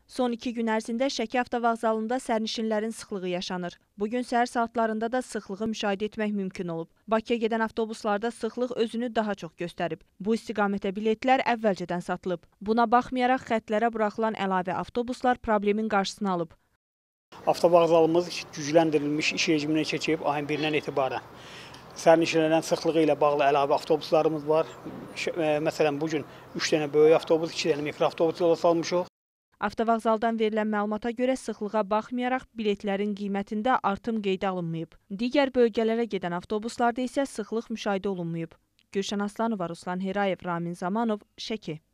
Son 2 gün ərzində Şəki avtovağzalında sərnişinlərin sıxlığı yaşanır. Bugün səhər saatlarında da sıxlığı müşahidə etmək mümkün olub. Bakıya gedən avtobuslarda sıxlıq özünü daha çox göstərib. Bu istiqamətə biletlər əvvəlcədən satılıb. Buna baxmayaraq xətlərə buraxılan əlavə avtobuslar problemin qarşısını alıb. Avtovağzalımız gücləndirilmiş iş rejiminə keçib ayın 1-dən etibarən. Sərnişinlərin sıxlığı ilə bağlı əlavə avtobuslarımız var. Məsələn, bugün 3 dənə böyük avtobus, 2 dənə mikroavtobus yola salmışıq. Avtovağzaldan verilən məlumata görə sıxlığa baxmayaraq biletlərin qiymətində artım qeydə alınmayıb. Digər bölgələrə gedən avtobuslarda isə sıxlıq müşahidə olunmayıb. Gülşən Aslanova, Ruslan Herayev, Ramin Zamanov, Şəki.